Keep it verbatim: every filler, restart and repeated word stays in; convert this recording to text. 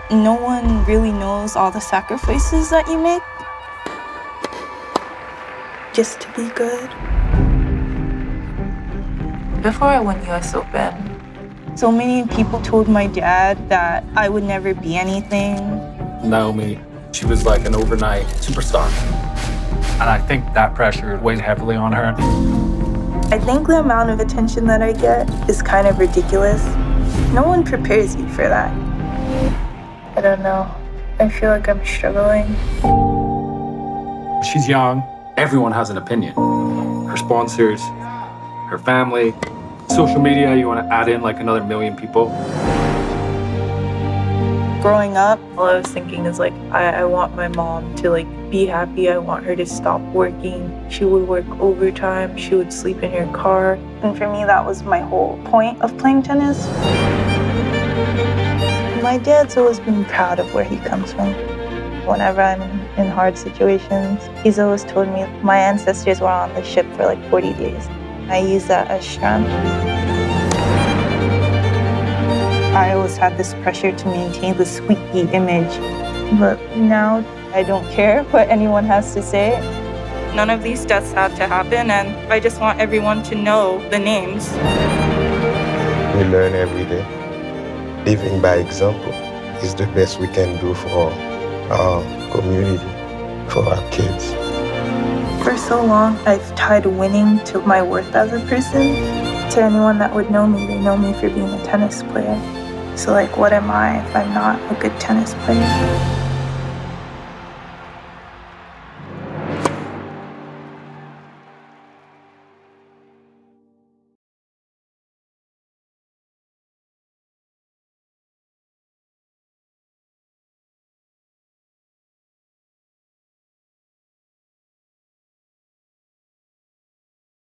No one really knows all the sacrifices that you make just to be good. Before I won U S Open, so many people told my dad that I would never be anything. Naomi, she was like an overnight superstar. And I think that pressure weighed heavily on her. I think the amount of attention that I get is kind of ridiculous. No one prepares you for that. I don't know. I feel like I'm struggling. She's young. Everyone has an opinion. Her sponsors, her family, social media, you want to add in like another million people. Growing up, all I was thinking is like, I, I want my mom to like be happy. I want her to stop working. She would work overtime. She would sleep in her car. And for me, that was my whole point of playing tennis. My dad's always been proud of where he comes from. Whenever I'm in hard situations, he's always told me my ancestors were on the ship for like forty days. I use that as strength. I always had this pressure to maintain the squeaky image, but now I don't care what anyone has to say. None of these deaths have to happen, and I just want everyone to know the names. We learn every day. Living by example is the best we can do for our community, for our kids. For so long, I've tied winning to my worth as a person. To anyone that would know me, they know me for being a tennis player. So like, what am I if I'm not a good tennis player?